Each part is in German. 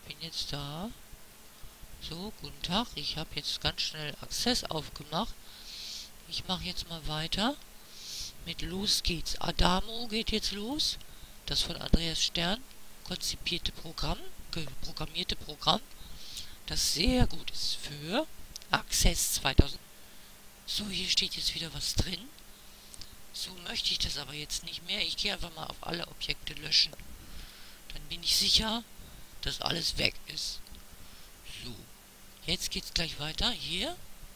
Ich bin jetzt da. So, guten Tag. Ich habe jetzt ganz schnell Access aufgemacht. Ich mache jetzt mal weiter. Mit Los geht's. Adamo geht jetzt los. Das von Andreas Stern konzipierte Programm, programmierte Programm, das sehr gut ist für Access 2000. So, hier steht jetzt wieder was drin. So möchte ich das aber jetzt nicht mehr. Ich gehe einfach mal auf alle Objekte löschen. Dann bin ich sicher, dass alles weg ist. So, jetzt geht's gleich weiter. Hier,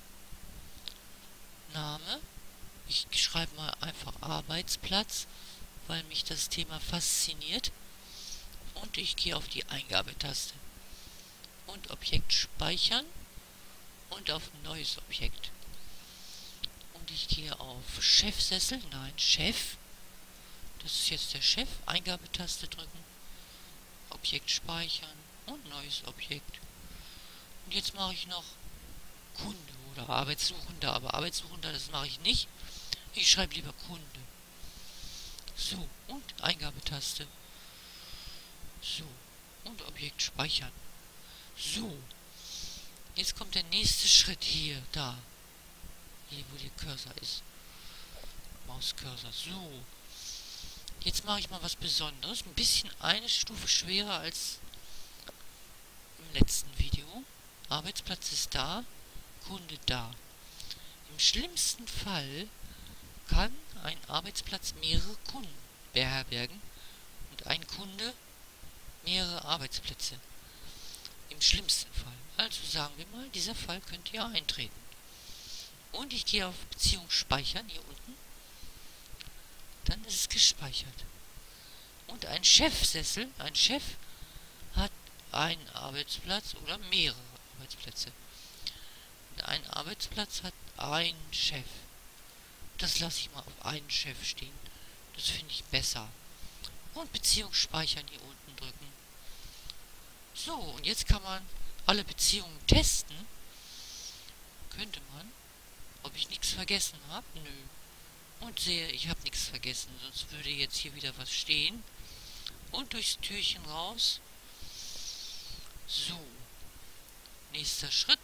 Name. Ich schreibe mal einfach Arbeitsplatz, weil mich das Thema fasziniert. Und ich gehe auf die Eingabetaste. Und Objekt speichern. Und auf neues Objekt. Und ich gehe auf Chefsessel. Nein, Chef. Das ist jetzt der Chef. Eingabetaste drücken. Objekt speichern. Und neues Objekt. Und jetzt mache ich noch Kunde oder Arbeitssuchender. Aber Arbeitssuchender, das mache ich nicht. Ich schreibe lieber Kunde. So, und Eingabetaste. So, und Objekt speichern. So, jetzt kommt der nächste Schritt hier, da. Hier, wo der Cursor ist. Mauscursor. So, jetzt mache ich mal was Besonderes. Ein bisschen eine Stufe schwerer als im letzten Video. Arbeitsplatz ist da, Kunde da. Im schlimmsten Fall kann ein Arbeitsplatz mehrere Kunden beherbergen und ein Kunde mehrere Arbeitsplätze. Im schlimmsten Fall. Also sagen wir mal, dieser Fall könnte ja eintreten. Und ich gehe auf Beziehung speichern, hier unten. Dann ist es gespeichert. Und ein Chefsessel, ein Chef hat einen Arbeitsplatz oder mehrere Arbeitsplätze. Und ein Arbeitsplatz hat einen Chef. Das lasse ich mal auf einen Chef stehen. Das finde ich besser. Und Beziehung speichern hier unten drücken. So, und jetzt kann man alle Beziehungen testen. Könnte man. Ob ich nichts vergessen habe? Nö. Und sehe, ich habe nichts vergessen. Sonst würde jetzt hier wieder was stehen. Und durchs Türchen raus. So. Nächster Schritt.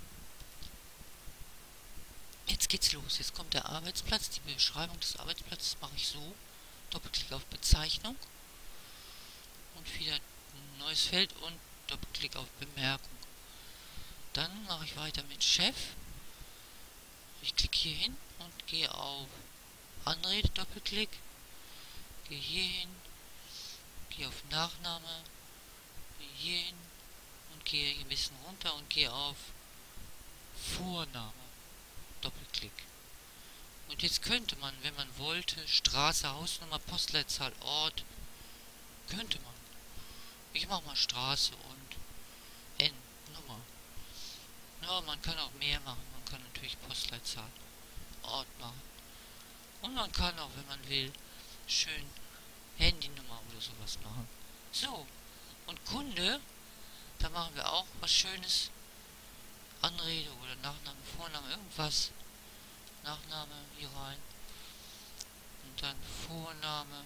Jetzt geht's los. Jetzt kommt der Arbeitsplatz. Die Beschreibung des Arbeitsplatzes mache ich so. Doppelklick auf Bezeichnung. Und wieder ein neues Feld und Doppelklick auf Bemerkung. Dann mache ich weiter mit Chef. Ich klicke hier hin und gehe auf Anrede, Doppelklick. Gehe hier hin. Gehe auf Nachname. Gehe hier hin. Und gehe ein bisschen runter und gehe auf Vorname. Doppelklick. Und jetzt könnte man, wenn man wollte, Straße, Hausnummer, Postleitzahl, Ort, könnte man. Ich mache mal Straße und Nummer. Ja, man kann auch mehr machen. Man kann natürlich Postleitzahl, Ort machen. Und man kann auch, wenn man will, schön Handynummer oder sowas machen. So, und Kunde, da machen wir auch was Schönes. Anrede oder Nachname, Vorname, irgendwas. Nachname hier rein. Und dann Vorname.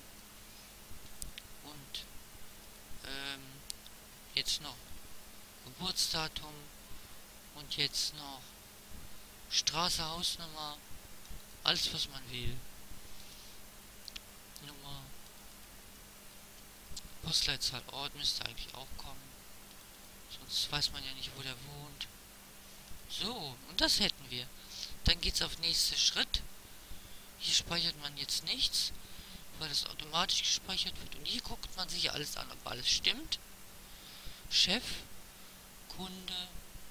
Und jetzt noch Geburtsdatum. Und jetzt noch Straße, Hausnummer. Alles, was man will. Nummer. Postleitzahl, Ort müsste eigentlich auch kommen. Sonst weiß man ja nicht, wo der wohnt. So, und das hätten wir. Dann geht's auf nächsten Schritt. Hier speichert man jetzt nichts, weil das automatisch gespeichert wird. Und hier guckt man sich alles an, ob alles stimmt. Chef, Kunde.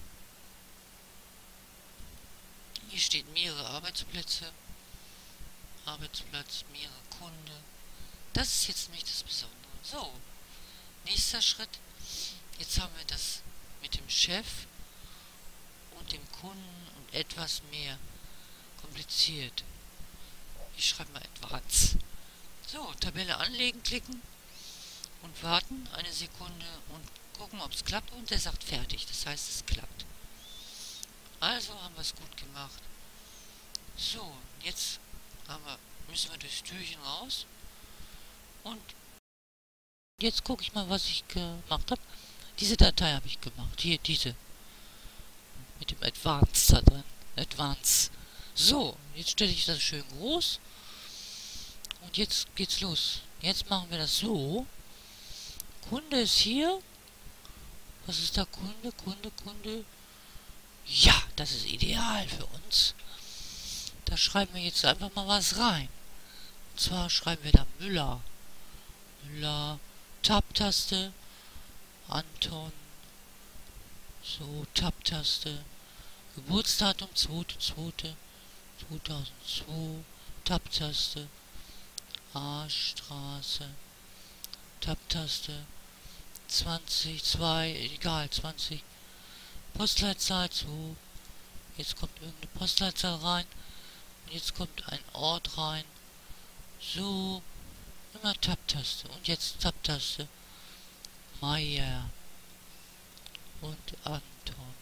Hier steht mehrere Arbeitsplätze. Arbeitsplatz, mehrere Kunde. Das ist jetzt nicht das Besondere. So, nächster Schritt. Jetzt haben wir das mit dem Chef und dem Kunden und etwas mehr kompliziert. Ich schreibe mal Advanced. So, Tabelle anlegen, klicken und warten eine Sekunde und gucken, ob es klappt. Und er sagt fertig. Das heißt, es klappt. Also haben wir es gut gemacht. So, jetzt müssen wir durchs Türchen raus. Und jetzt gucke ich mal, was ich gemacht habe. Diese Datei habe ich gemacht. Hier, diese. Mit dem Advanced da drin. Advanced. So, jetzt stelle ich das schön groß. Und jetzt geht's los. Jetzt machen wir das so. Kunde ist hier. Was ist da? Kunde. Ja, das ist ideal für uns. Da schreiben wir jetzt einfach mal was rein. Und zwar schreiben wir da Müller. Tab-Taste. Anton. So, Tab-Taste. Geburtsdatum 2.2.2002. Tab-Taste. A-Straße. Tab-Taste. 20, 2, egal, 20. Postleitzahl 2. Jetzt kommt irgendeine Postleitzahl rein. Und jetzt kommt ein Ort rein. So. Immer Tab-Taste. Und jetzt Tab-Taste. Meier. Und Anton.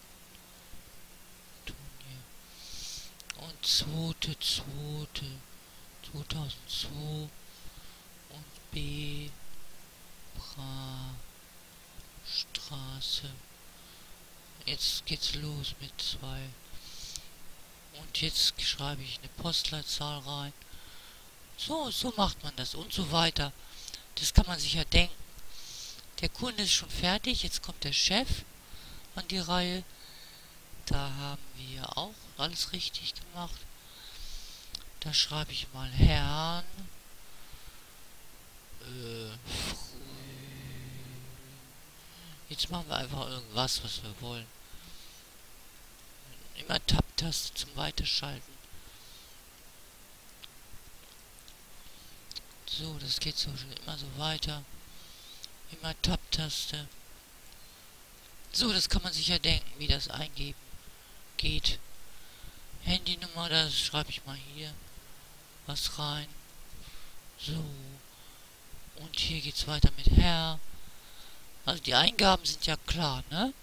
Und 2.2.2002. Und B. Straße. Jetzt geht's los mit 2. Und jetzt schreibe ich eine Postleitzahl rein. So macht man das und so weiter. Das kann man sich ja denken. Der Kunde ist schon fertig. Jetzt kommt der Chef an die Reihe. Da haben wir auch alles richtig gemacht. Da schreibe ich mal Herrn. Jetzt machen wir einfach irgendwas, was wir wollen. Immer Tab-Taste zum Weiterschalten. So, das geht so immer so weiter. Immer Tab-Taste. So, das kann man sich ja denken, wie das eingeben geht. Handynummer, das schreibe ich mal hier was rein. So. Und hier geht's weiter mit Herr. Also die Eingaben sind ja klar, ne?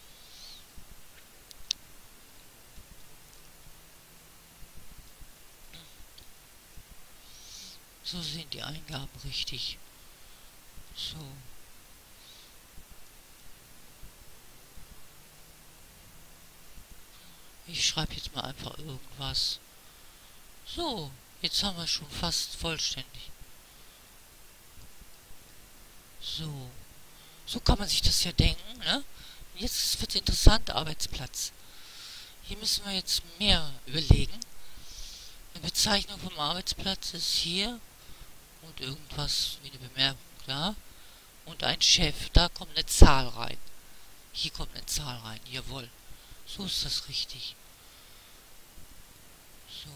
So sind die Eingaben richtig. So. Ich schreibe jetzt mal einfach irgendwas. So, jetzt haben wir schon fast vollständig. So. So kann man sich das ja denken, ne? Jetzt wird es interessant, Arbeitsplatz. Hier müssen wir jetzt mehr überlegen. Eine Bezeichnung vom Arbeitsplatz ist hier. Und irgendwas wie eine Bemerkung, klar. Und ein Chef, da kommt eine Zahl rein. Hier kommt eine Zahl rein, jawohl. So ist das richtig. So.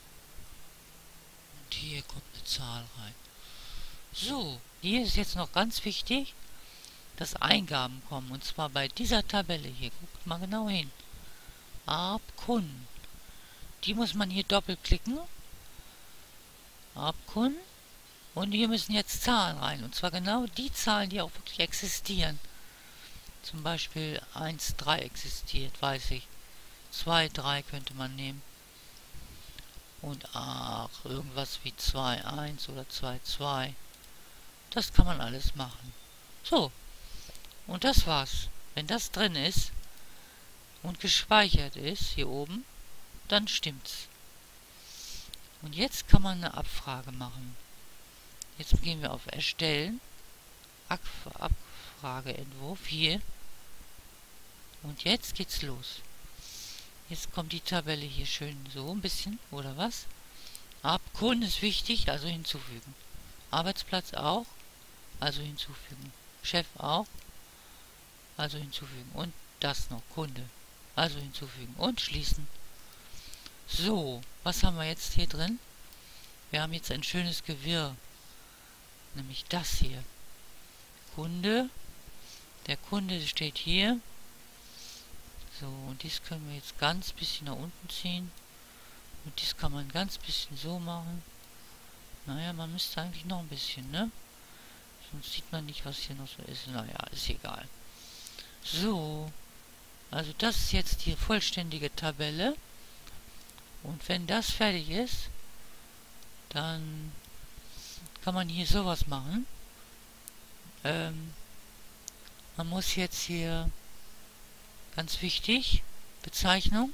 Und hier kommt eine Zahl rein. So, hier ist jetzt noch ganz wichtig, dass Eingaben kommen. Und zwar bei dieser Tabelle hier. Guckt mal genau hin. Abkunden. Die muss man hier doppelklicken. Abkunden. Und hier müssen jetzt Zahlen rein. Und zwar genau die Zahlen, die auch wirklich existieren. Zum Beispiel 1,3 existiert, weiß ich. 2,3 könnte man nehmen. Und ach, irgendwas wie 2,1 oder 2,2. Das kann man alles machen. So. Und das war's. Wenn das drin ist und gespeichert ist, hier oben, dann stimmt's. Und jetzt kann man eine Abfrage machen. Jetzt gehen wir auf Erstellen. Abfrageentwurf hier. Und jetzt geht's los. Jetzt kommt die Tabelle hier schön so ein bisschen, oder was? Abkunden ist wichtig, also hinzufügen. Arbeitsplatz auch, also hinzufügen. Chef auch, also hinzufügen. Und das noch, Kunde, also hinzufügen. Und schließen. So, was haben wir jetzt hier drin? Wir haben jetzt ein schönes Gewirr. Nämlich das hier. Kunde. Der Kunde steht hier. So, und dies können wir jetzt ganz bisschen nach unten ziehen. Und dies kann man ganz bisschen so machen. Naja, man müsste eigentlich noch ein bisschen, ne? Sonst sieht man nicht, was hier noch so ist. Naja, ist egal. So. Also das ist jetzt die vollständige Tabelle. Und wenn das fertig ist, dann kann man hier sowas machen. Man muss jetzt hier, ganz wichtig, Bezeichnung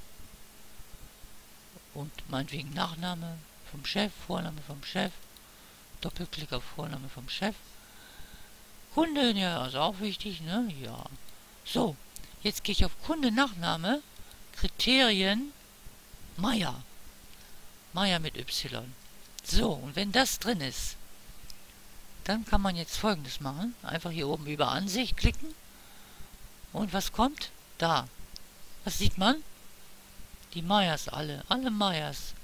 und meinetwegen Nachname vom Chef, Vorname vom Chef, Doppelklick auf Vorname vom Chef. Kunde, ja, ist auch wichtig, ne? Ja. So, jetzt gehe ich auf Kunde, Nachname, Kriterien, Meier. Meier mit Y. So, und wenn das drin ist, dann kann man jetzt Folgendes machen. Einfach hier oben über Ansicht klicken. Und was kommt? Da. Was sieht man? Die Meyers alle. Alle Meyers.